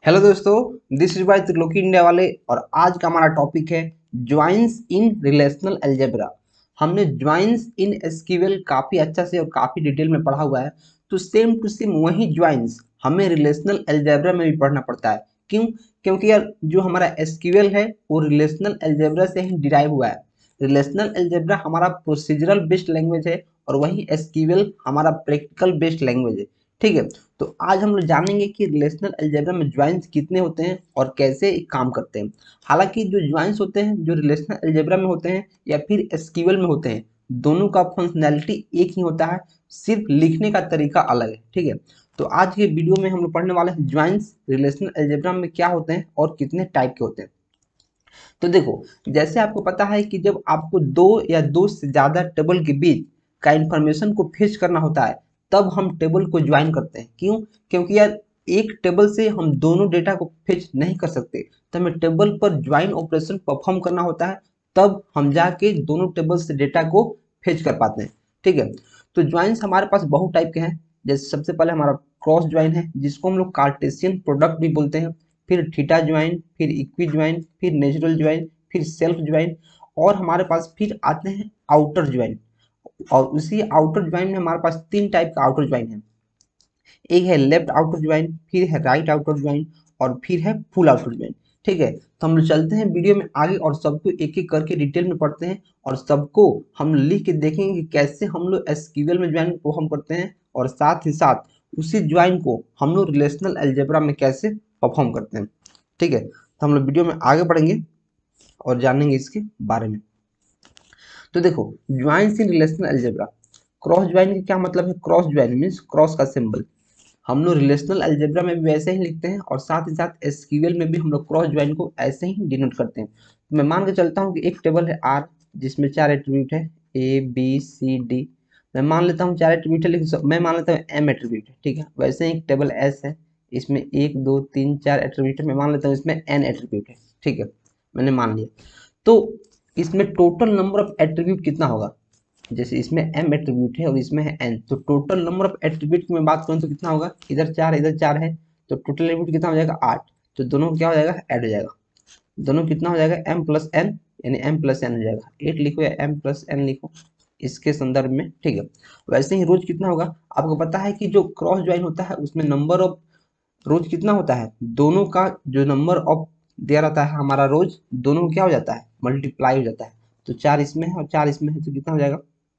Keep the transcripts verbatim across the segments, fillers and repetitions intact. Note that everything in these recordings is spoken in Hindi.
हेलो दोस्तों, this is by Triloki India वाले। और आज का हमारा टॉपिक है ज्वाइंस इन रिलेशनल अलजेब्रा। हमने ज्वाइंस इन एसक्यूएल काफ़ी अच्छा से और काफ़ी डिटेल में पढ़ा हुआ है, तो सेम टू सेम वही ज्वाइंस हमें रिलेशनल अलजेब्रा में भी पढ़ना पड़ता है। क्यों? क्योंकि यार जो हमारा एसक्यूएल है वो रिलेशनल अलजेब्रा से ही डिराइव हुआ है। रिलेशनल अलजेब्रा हमारा प्रोसीजरल बेस्ड लैंग्वेज है और वही एसक्यूएल हमारा प्रैक्टिकल बेस्ड लैंग्वेज है। ठीक है, तो आज हम लोग जानेंगे कि रिलेशनल अलजेब्रा में ज्वाइंस कितने होते हैं और कैसे काम करते हैं। हालांकि जो ज्वाइंस होते हैं जो रिलेशनल अलजेब्रा में होते हैं या फिर एसक्यूएल में होते हैं, दोनों का फंक्शनैलिटी एक ही होता है, सिर्फ लिखने का तरीका अलग है। ठीक है, तो आज के वीडियो में हम लोग पढ़ने वाले हैं ज्वाइंस रिलेशनल अलजेब्रा में क्या होते हैं और कितने टाइप के होते हैं। तो देखो, जैसे आपको पता है कि जब आपको दो या दो से ज़्यादा टेबल के बीच का इंफॉर्मेशन को फेच करना होता है, तब हम टेबल को ज्वाइन करते हैं। क्यों? क्योंकि यार एक टेबल से हम दोनों डेटा को फेच नहीं कर सकते, तो हमें टेबल पर ज्वाइन ऑपरेशन परफॉर्म करना होता है, तब हम जाके दोनों टेबल से डेटा को फेच कर पाते हैं। ठीक है, तो ज्वाइंस हमारे पास बहुत टाइप के हैं। जैसे सबसे पहले हमारा क्रॉस ज्वाइन है, जिसको हम लोग कार्टेशियन प्रोडक्ट भी बोलते हैं। फिर थीटा ज्वाइन, फिर इक्वी ज्वाइन, फिर नेचुरल ज्वाइन, फिर सेल्फ ज्वाइन, और हमारे पास फिर आते हैं आउटर ज्वाइन। और उसी आउटर ज्वाइन में हमारे पास तीन टाइप का आउटर ज्वाइन है। एक है लेफ्ट आउटर ज्वाइन, फिर है राइट आउटर ज्वाइन, और फिर है फुल आउटर ज्वाइन। ठीक है, तो हम लोग चलते हैं वीडियो में आगे और सबको एक एक करके डिटेल में पढ़ते हैं, और सबको हम लिख के देखेंगे कि कैसे हम लोग एसक्यूएल में ज्वाइन को हम करते हैं, और साथ ही साथ उसी ज्वाइन को हम लोग रिलेशनल अलजेब्रा में कैसे परफॉर्म करते हैं। ठीक है, तो हम लोग वीडियो में आगे बढ़ेंगे और जानेंगे इसके बारे में। तो देखो, joins in relational algebra. Cross join का क्या मतलब है? क्रॉस ज्वाइन मीन्स क्रॉस का सिंबल हम लोग रिलेशनल अलजेब्रा में भी वैसे ही लिखते हैं, और साथ ही साथ एसक्यूएल में भी हम लोग क्रॉस ज्वाइन को ऐसे ही डिनोट करते हैं। तो मैं मान के चलता हूँ कि एक टेबल है आर, जिसमें चार एट्रीब्यूट है ए बी सी डी। मैं मान लेता हूँ चार एट्रीब्यूट है, लेकिन मैं मान लेता हूँ एम एट्रीब्यूट है। ठीक है, वैसे ही एक टेबल एस है, इसमें एक दो तीन चार एट्रीब्यूट है, मैं मान लेता हूँ इसमें एन एट्रीब्यूट है। ठीक है, मैंने मान लिया। तो इसमें टोटल नंबर ऑफ एट्रीब्यूट कितना होगा? जैसे इसमें एम एट्रीब्यूट है और इसमें है एन, तो टोटल नंबर ऑफ एट्रीब्यूट की मैं बात करूँ तो कितना होगा? इधर चार इधर चार है, तो टोटल एट्रीब्यूट कितना हो जाएगा? आठ। तो दोनों क्या हो जाएगा? ऐड हो जाएगा। दोनों कितना हो जाएगा? एम प्लस एन, यानी एम प्लस एन हो जाएगा। एट लिखो या एम प्लस एन लिखो इसके संदर्भ में। ठीक है, वैसे ही रोज कितना होगा? आपको पता है कि जो क्रॉस ज्वाइन होता है उसमें नंबर ऑफ रोज कितना होता है? दोनों का जो नंबर ऑफ दिया रहता है हमारा रोज, दोनों क्या हो जाता है? मल्टीप्लाई हो जाता है। तो चार इसमें है और चार इसमें है, तो कितना हो जाएगा?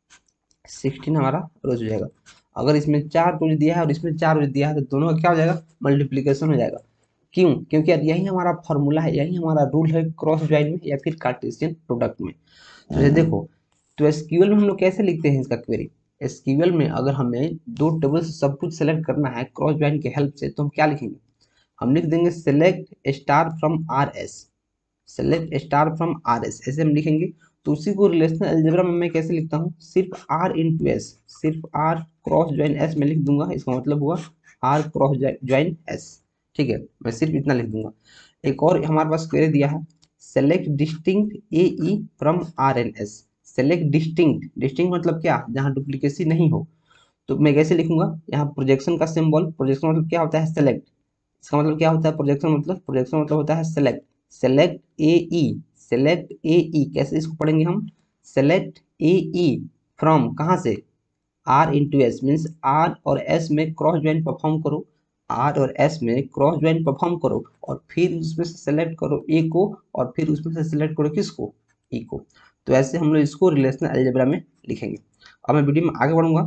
सिक्सटीन हमारा रोज हो जाएगा। अगर इसमें चार रोज दिया है और इसमें चार रोज दिया है, तो दोनों का क्या हो जाएगा? मल्टीप्लीकेशन हो जाएगा। क्यों? क्योंकि यार यही हमारा फॉर्मूला है, यही हमारा रूल है क्रॉस ज्वाइन में या फिर कार्टेशियन प्रोडक्ट में। तो ये देखो, तो एसक्यूएल में हम लोग कैसे लिखते हैं इसका क्वेरी? एसक्यूएल में अगर हमें दो टेबल से सब कुछ सेलेक्ट करना है क्रॉस ज्वाइन के हेल्प से, तो हम क्या लिखेंगे? हम लिख देंगे select star from R S. Select star from R S ऐसे हम लिखेंगे। तो उसी को रिलेशनल अलजेब्रा में मैं कैसे लिखता हूँ? सिर्फ आर इंटू एस, सिर्फ आर क्रॉस ज्वाइन एस में लिख दूंगा। इसका मतलब हुआ आर क्रॉस ज्वाइन एस। ठीक है, मैं सिर्फ इतना लिख दूंगा। एक और हमारे पास क्वेरी दिया है, select distinct A E from R N S. Select distinct, distinct मतलब क्या? जहाँ डुप्लीकेसी नहीं हो। तो मैं कैसे लिखूंगा? यहाँ प्रोजेक्शन का सिंबल, प्रोजेक्शन मतलब क्या होता है? सेलेक्ट। इसका मतलब क्या होता है? प्रोजेक्शन मतलब प्रोजेक्शन मतलब होता है select. Select A E, select A E कैसे इसको पढ़ेंगे हम? सेलेक्ट ए ई फ्रॉम कहाँ से? R into S means R और एस में क्रॉस ज्वाइन परफॉर्म करो। आर और एस में क्रॉस ज्वाइन परफॉर्म करो और फिर उसमें से सेलेक्ट करो ए को, और फिर उसमें से सेलेक्ट करो किसको? ई को। तो ऐसे हम लोग इसको रिलेशनल अलजेब्रा में लिखेंगे। अब मैं वीडियो में आगे बढ़ूंगा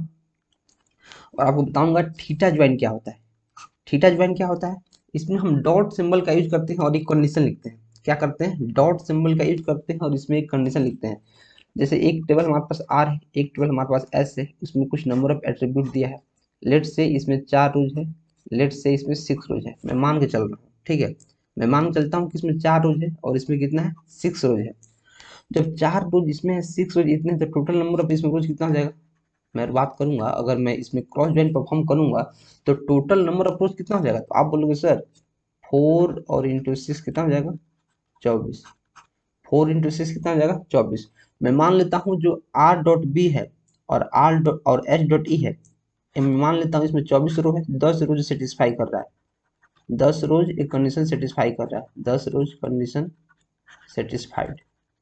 और आपको बताऊंगा थीटा ज्वाइन क्या होता है। थीटा ज्वाइन क्या होता है? इसमें हम डॉट सिंबल का यूज करते हैं और एक कंडीशन लिखते हैं। क्या करते हैं? डॉट सिंबल का यूज करते हैं और इसमें एक कंडीशन लिखते हैं। जैसे एक टेबल हमारे पास आर है, एक टेबल हमारे पास एस है, उसमें कुछ नंबर ऑफ एट्रीब्यूट दिया है। लेट से इसमें चार रोज है, लेट से इसमें सिक्स रोज है, मैं मान के चल रहा हूँ। ठीक है, मैं मान के चलता हूँ कि इसमें चार रोज है और इसमें कितना है? सिक्स रोज है। जब चार रोज इसमें है, सिक्स रोज इतने, तो टोटल नंबर ऑफ इसमें रोज कितना हो जाएगा? मैं बात करूंगा, अगर मैं इसमें क्रॉस ज्वाइन परफॉर्म करूंगा तो टोटल नंबर ऑफ रोज कितना हो जाएगा? तो आप बोलोगे सर फोर और इंटू सिक्स कितना हो जाएगा? चौबीस। फोर इंटू सिक्स कितना हो जाएगा? चौबीस। मैं मान लेता हूँ जो आर डॉट बी है और आर डॉट और एच डॉट ई है, मैं मान लेता हूँ इसमें चौबीस रो है, दस रो जो सेटिस्फाई कर रहा है। दस रोज एक कंडीशन सेटिस्फाई कर रहा है, दस रोज कंडीशन सेटिस्फाइड।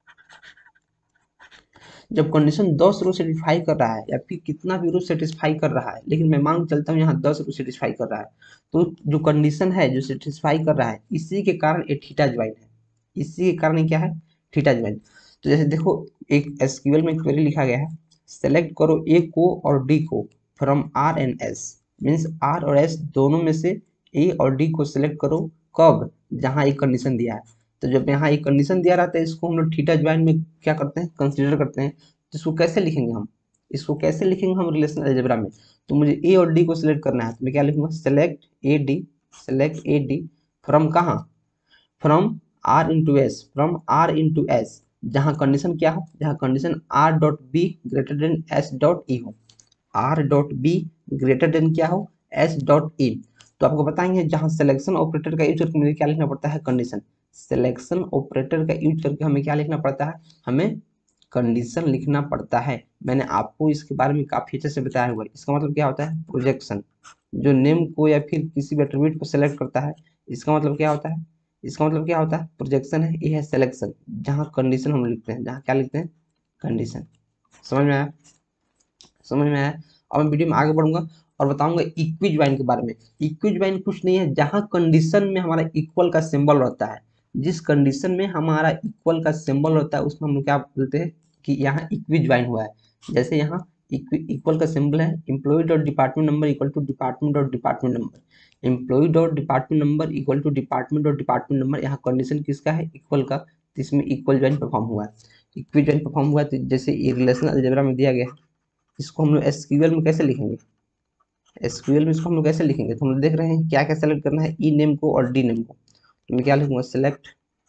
जब कंडीशन दस रोज सेटिस्फाई कर रहा है या फिर कितना भी रोज सेटिस्फाई कर रहा है, लेकिन मैं मान चलता हूँ यहाँ दस रोज सेटिस्फाई कर रहा है, तो जो कंडीशन है जो सेटिस्फाई कर रहा है इसी के कारण ये थीटा ज्वाइन है, इसी के कारण क्या है थीटा ज्वाइन। तो जैसे देखो एक एसक्यूएल में क्वेरी लिखा गया है, सेलेक्ट करो ए को और डी को from R and S, means R और एस दोनों में से ए और डी को सिलेक्ट करो, कब, जहाँ एक कंडीशन दिया है। तो जब यहाँ एक कंडीशन दिया रहता है इसको हम लोग थीटा ज्वाइन में क्या करते हैं कंसीडर करते हैं। तो इसको कैसे लिखेंगे हम, इसको कैसे लिखेंगे हम रिलेशनल अलजेब्रा में। तो मुझे ए और डी को सिलेक्ट करना है, तो मैं क्या लिखूंगा, select A D, select A D from कहाँ, from R into S, from R into S, जहाँ कंडीशन क्या हो, जहाँ condition R dot B greater than S dot E हो, R dot B greater than क्या हो, एस डॉट ई। तो आपको बताएंगे जहाँ सिलेक्शन ऑपरेटर का यूज करके मुझे क्या लिखना पड़ता है कंडीशन, सिलेक्शन ऑपरेटर का यूज करके हमें क्या लिखना पड़ता है, हमें कंडीशन लिखना पड़ता है। मैंने आपको इसके बारे में काफी अच्छे से बताया हुआ है। इसका मतलब क्या होता है प्रोजेक्शन, जो नेम को या फिर किसी भी एट्रीब्यूट को सेलेक्ट करता है, इसका मतलब क्या होता है, इसका मतलब क्या होता है प्रोजेक्शन है, ये है सिलेक्शन, जहाँ कंडीशन हम लिखते हैं, जहाँ क्या लिखते हैं कंडीशन। समझ में आया, समझ में आया। अब मैं वीडियो में आगे बढ़ूंगा और बताऊंगा इक्वी ज्वाइन के बारे में। इक्वी ज्वाइन कुछ नहीं है, जहां कंडीशन में हमारा इक्वल का सिंबल रहता है, जिस कंडीशन में हमारा इक्वल का सिंबल रहता है उसमें हम लोग क्या बोलते हैं कि यहाँ इक्वी ज्वाइन हुआ है। जैसे यहाँ इक्वल का सिंबल है employee dot department number equal to department dot department number, employee dot department number equal to department dot department number, यहाँ कंडीशन किसका है इक्वल का, तो इसमें इक्वल ज्वाइन परफॉर्म हुआ है, इक्वी ज्वाइन परफॉर्म हुआ है। तो जैसे ये रिलेशनल अलजेब्रा में दिया गया है, इसको हम लोग एसक्यूएल में कैसे लिखेंगे, एसक्यूएल में इसको हम लोग कैसे लिखेंगे, तो हम लोग देख रहे हैं क्या क्या सेलेक्ट करना है, ई नेम को और डी नेम को। तो मैं क्या लिखूंगा, select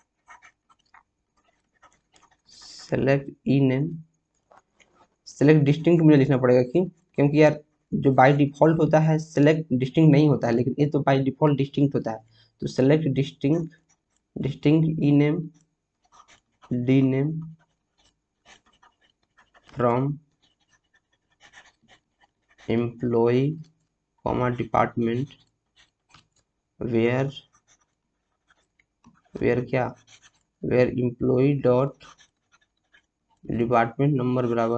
select E name, select distinct मुझे लिखना पड़ेगा, क्यों, क्योंकि यार जो बाय डिफॉल्ट होता है सेलेक्ट डिस्टिंक्ट नहीं होता है, लेकिन ये तो बाय डिफॉल्ट डिस्टिंक्ट होता है। तो select distinct, distinct E name D name from employee comma department where, where क्या, where employee dot department number बराबर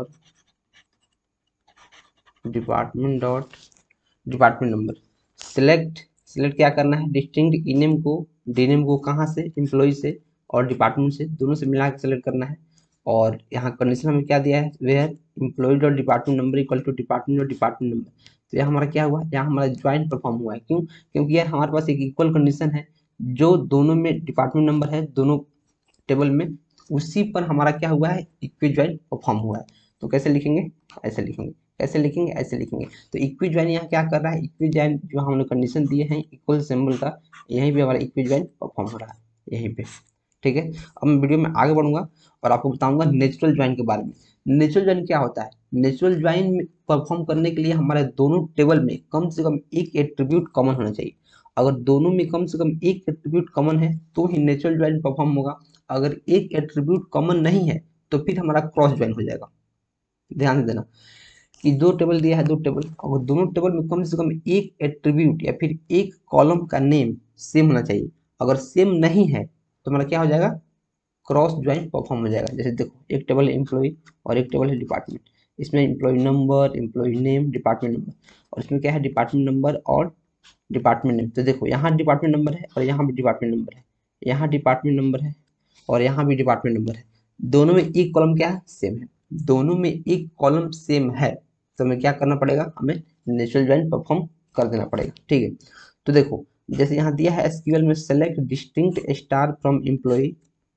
department dot department number. Select, select क्या करना है, डिस्टिंक्ट ई नेम को डी नेम को कहाँ से, एम्प्लॉय से और डिपार्टमेंट से, दोनों से मिला के सेलेक्ट करना है। और यहाँ कंडीशन हमें क्या दिया है, where employee dot department number equal to department dot department number. तो यहाँ हमारा क्या हुआ, यहाँ हमारा ज्वाइन परफॉर्म हुआ है, क्यों, क्योंकि यार हमारे पास एक इक्वल कंडीशन है जो दोनों में डिपार्टमेंट नंबर है दोनों टेबल में, उसी पर हमारा क्या हुआ है इक्वी ज्वाइन परफॉर्म हुआ है। तो कैसे लिखेंगे, ऐसे लिखेंगे, कैसे लिखेंगे, ऐसे लिखेंगे। तो इक्वी ज्वाइन यहाँ क्या कर रहा है, इक्वी ज्वाइन जो हमने कंडीशन दिए हैं इक्वल सिंबल का, यहीं पे हमारा इक्वी ज्वाइन परफॉर्म हो रहा है, यहीं पे, ठीक है। अब मैं वीडियो में आगे बढ़ूंगा और आपको बताऊंगा नेचुरल ज्वाइन के बारे में। नेचुरल ज्वाइन क्या होता है, नेचुरल ज्वाइन परफॉर्म करने के लिए हमारे दोनों टेबल में कम से कम एक एट्रीब्यूट कॉमन होना चाहिए। अगर दोनों में कम से कम एक एट्रीब्यूट कॉमन है तो ही नेचुरल ज्वाइन परफॉर्म होगा। अगर एक एट्रीब्यूट कॉमन नहीं है तो फिर हमारा क्रॉस ज्वाइन हो जाएगा। ध्यान देना कि दो टेबल दिया है, दो टेबल, अगर दोनों टेबल में कम से कम एक एट्रीब्यूट या फिर एक कॉलम का नेम सेम होना चाहिए, अगर सेम नहीं है तो हमारा क्या हो जाएगा, क्रॉस ज्वाइन परफॉर्म हो जाएगा। जैसे देखो एक टेबल है एम्प्लॉय और एक टेबल है डिपार्टमेंट, इसमें employee number, employee name, department number, और इसमें क्या है डिपार्टमेंट नंबर और डिपार्टमेंट नेम। तो देखो यहाँ डिपार्टमेंट नंबर है और यहाँ भी डिपार्टमेंट नंबर है, यहाँ डिपार्टमेंट नंबर है और यहाँ भी डिपार्टमेंट नंबर है, दोनों में एक कॉलम क्या है सेम है, दोनों में एक कॉलम सेम है, तो हमें क्या करना पड़ेगा, हमें नेचुरल ज्वाइन परफॉर्म कर देना पड़ेगा, ठीक है। तो देखो जैसे यहाँ दिया है एसक्यूएल में select distinct star from employee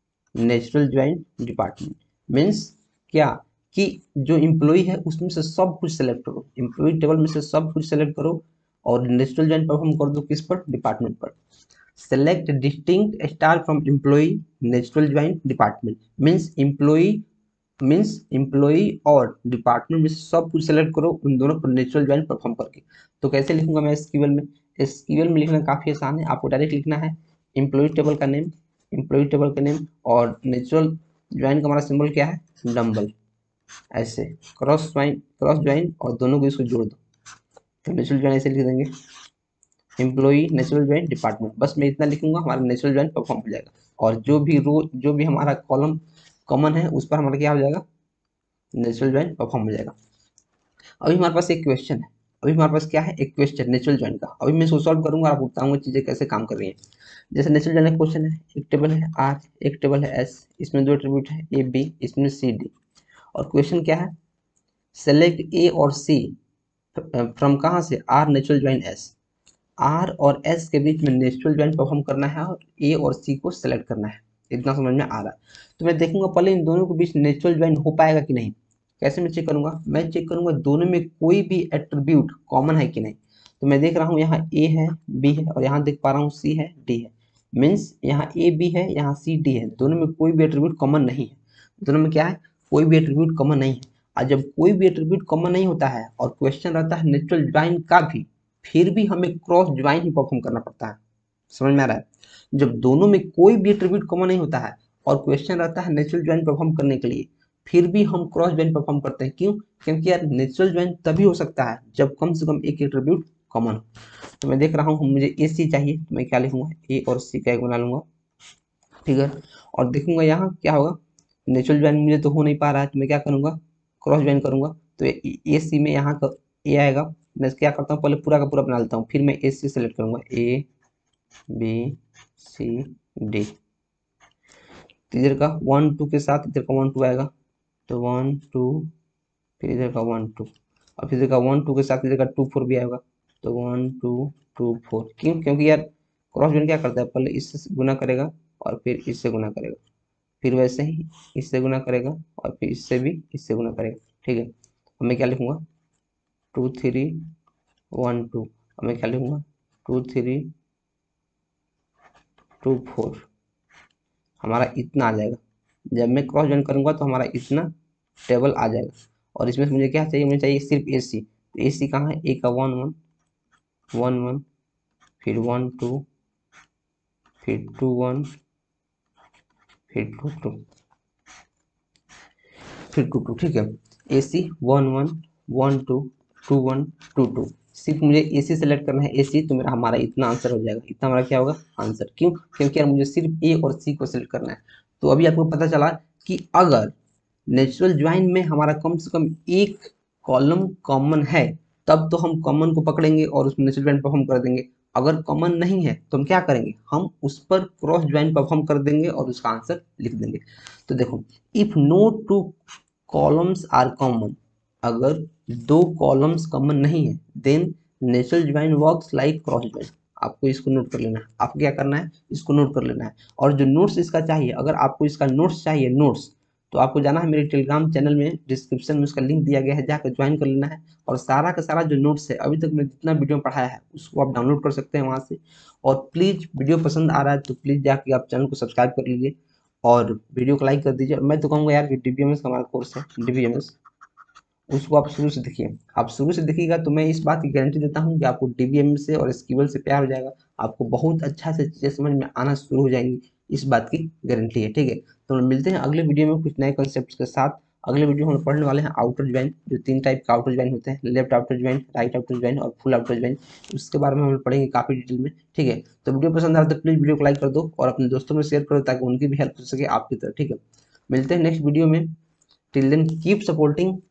natural join department, means क्या कि जो एम्प्लॉय है उसमें से सब कुछ सेलेक्ट करो, एम्प्लॉय टेबल में से सब कुछ सेलेक्ट करो और नेचुरल ज्वाइन परफॉर्म कर दो किस पर, डिपार्टमेंट पर। Select distinct star from employee natural join department, means employee means employee और डिपार्टमेंट में से सब कुछ सेलेक्ट करो उन दोनों पर नेचुरल ज्वाइन परफॉर्म करके। तो कैसे लिखूंगा मैं एसक्यूएल में, एसक्यूएल में लिखना काफी आसान है, आपको डायरेक्ट लिखना है एम्प्लॉय टेबल का नेम, एम्प्लॉय टेबल का नेम और नेचुरल ज्वाइन का हमारा सिंबल क्या है डम्बल, ऐसे क्रॉस ज्वाइन, क्रॉस ज्वाइन और दोनों को इसको जोड़ दो, तो नेचुरल ज्वाइन ऐसे लिख देंगे, एम्प्लॉई नेचुरल ज्वाइन डिपार्टमेंट, बस मैं इतना लिखूंगा, हमारा नेचुरल ज्वाइन परफॉर्म हो जाएगा। और जो भी रो जो भी हमारा कॉलम कॉमन है उस पर हमारा क्या हो जाएगा, नेचुरल ज्वाइन परफॉर्म हो जाएगा। अभी हमारे पास एक क्वेश्चन है, अभी हमारे पास क्या है, एक क्वेश्चन नेचुरल ज्वाइन का। अभी मैं इसको सॉल्व करूंगा, आपको बताऊंगा चीजें कैसे काम कर रही हैं। जैसे नेचुरल ज्वाइन का क्वेश्चन है, एक टेबल है आर, एक टेबल है एस, इसमें दो एट्रीब्यूट है ए बी, इसमें सी डी। और क्वेश्चन क्या है, सेलेक्ट ए और सी फ्रॉम कहाँ से, R natural join S. R और एस के बीच में नेचुरल ज्वाइन परफॉर्म करना है और ए और सी को सेलेक्ट करना है। इतना समझ में आ रहा है। तो मैं देखूंगा पहले इन दोनों के बीच नेचुरल ज्वाइन हो पाएगा कि नहीं। कैसे मैं चेक करूंगा, मैं चेक करूंगा दोनों में कोई भी एट्रीब्यूट कॉमन है कि नहीं। तो मैं देख रहा हूँ यहाँ ए है, बी है, और यहाँ देख पा रहा हूँ सी है, डी है। मीन्स यहाँ ए बी है, यहाँ सी डी है, दोनों में कोई भी एट्रीब्यूट कॉमन नहीं है। दोनों में क्या है, कोई भी एट्रीब्यूट कॉमन नहीं है। और जब कोई भी एट्रीब्यूट कॉमन नहीं होता है और क्वेश्चन रहता है नेचुरल ज्वाइन का भी, फिर भी हमें क्रॉस ज्वाइन ही परफॉर्म करना पड़ता है। समझ में आ रहा है। जब दोनों में कोई भी एट्रीब्यूट कॉमन नहीं होता है और क्वेश्चन रहता है नेचुरल ज्वाइन परफॉर्म करने के लिए, फिर भी हम क्रॉस ज्वाइन परफॉर्म करते हैं। क्यों, क्योंकि यार नेचुरल ज्वाइन तभी हो सकता है जब कम से कम एक एट्रीब्यूट कॉमन हो। तो मैं देख रहा हूँ मुझे ए सी चाहिए, तो मैं क्या लिखूंगा, ए और सी का एक बना लूंगा, ठीक है। और देखूंगा यहाँ क्या होगा, नेचुरल ज्वाइन मुझे तो हो नहीं पा रहा है, तो मैं क्या करूंगा, क्रॉस ज्वाइन करूंगा। तो ए सी में यहाँ का ए आएगा, मैं क्या करता हूँ पहले पूरा का पूरा बना लेता हूँ, फिर मैं ए सी सेलेक्ट करूंगा, ए बी सी डी। इधर का वन टू के साथ इधर का वन टू आएगा, तो वन टू, फिर इधर का वन टू, और फिर इधर का वन टू के साथ इधर का टू फोर भी आएगा, तो वन टू टू फोर। क्यों, क्योंकि यार क्रॉस ज्वाइन क्या करता है, पहले इससे गुना करेगा और फिर इससे गुना करेगा, फिर वैसे ही इससे गुना करेगा और फिर इससे भी इससे गुना करेगा, ठीक है। अब मैं क्या लिखूंगा, टू थ्री वन टू। अब मैं क्या लिखूंगा, टू थ्री टू फोर। हमारा इतना आ जाएगा। जब मैं क्रॉस ज्वाइन करूंगा तो हमारा इतना टेबल आ जाएगा। और इसमें से मुझे क्या चाहिए, मुझे चाहिए सिर्फ ए सी। तो ए सी कहाँ है, ए का वन वन वन वन, फिर वन टू, फिर टू वन, फिर टू टू, फिर टू टू, ठीक है। A C one one one two two one two two. सिर्फ मुझे ए सी सेलेक्ट करना है, ए सी, तो मेरा हमारा इतना आंसर हो जाएगा। इतना हमारा क्या होगा, आंसर। क्यों, क्योंकि यार मुझे सिर्फ ए और सी को सेलेक्ट करना है। तो अभी आपको पता चला कि अगर नेचुरल ज्वाइन में हमारा कम से कम एक कॉलम कॉमन है, तब तो हम कॉमन को पकड़ेंगे और उसमें नेचुरल ज्वाइन परफॉर्म कर देंगे। अगर कॉमन नहीं है तो हम क्या करेंगे, हम उस पर क्रॉस ज्वाइन परफॉर्म कर देंगे और उसका आंसर लिख देंगे। तो देखो, if no two columns are common, अगर दो कॉलम्स कॉमन नहीं है, then natural join works like cross join. आपको इसको नोट कर लेना है, आपको क्या करना है, इसको नोट कर लेना है। और जो नोट्स इसका चाहिए, अगर आपको इसका नोट्स चाहिए, नोट्स, तो आपको जाना है मेरे टेलीग्राम चैनल में, डिस्क्रिप्शन में उसका लिंक दिया गया है, जाकर ज्वाइन कर लेना है। और सारा का सारा जो नोट्स है अभी तक मैं जितना वीडियो में पढ़ाया है उसको आप डाउनलोड कर सकते हैं वहाँ से। और प्लीज़ वीडियो पसंद आ रहा है तो प्लीज़ जाके आप चैनल को सब्सक्राइब कर लीजिए और वीडियो को लाइक कर दीजिए। मैं तो कहूँगा यार कि डी बी एम एस का हमारा कोर्स है, डी बी एम एस, उसको आप शुरू से देखिए। आप शुरू से देखिएगा तो मैं इस बात की गारंटी देता हूँ कि आपको डी बी एम एस से और एसक्यूएल से प्यार हो जाएगा। आपको बहुत अच्छा से चीज़ें समझ में आना शुरू हो जाएंगी, इस बात की गारंटी है, ठीक है। तो हम मिलते हैं अगले वीडियो में कुछ नए कॉन्सेप्ट के साथ। अगले वीडियो में हम पढ़ने वाले हैं आउटर ज्वाइन, जो तीन टाइप का आउटर ज्वाइन होते हैं, left outer join, right outer join और फुल आउटर ज्वाइन। उसके बारे में हम पढ़ेंगे काफ़ी डिटेल में, ठीक है। तो वीडियो पसंद आ रहा है तो प्लीज़ वीडियो को लाइक कर दो और अपने दोस्तों में शेयर करो ताकि उनकी भी हेल्प हो सके आपकी तरह, ठीक है। मिलते हैं नेक्स्ट वीडियो में। Till then keep supporting